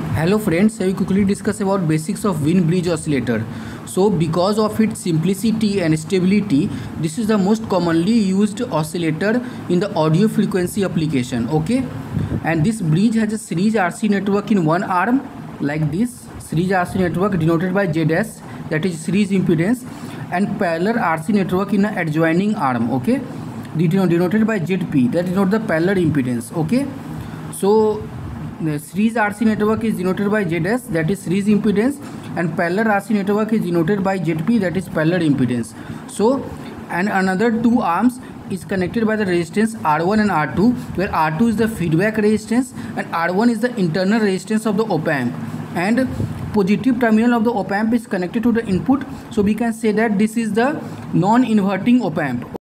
Hello friends, we quickly discuss about basics of Wien bridge oscillator. So because of its simplicity and stability, this is the most commonly used oscillator in the audio frequency application. Okay, and this bridge has a series RC network in one arm like this. Series RC network denoted by ZS, that is series impedance, and parallel RC network in an adjoining arm. Okay, denoted by ZP, that denotes the parallel impedance. Okay, so the series RC network is denoted by ZS, that is series impedance, and parallel RC network is denoted by ZP, that is parallel impedance. So, and another two arms is connected by the resistance R1 and R2, where R2 is the feedback resistance and R1 is the internal resistance of the op amp, and positive terminal of the op amp is connected to the input. So we can say that this is the non-inverting op amp.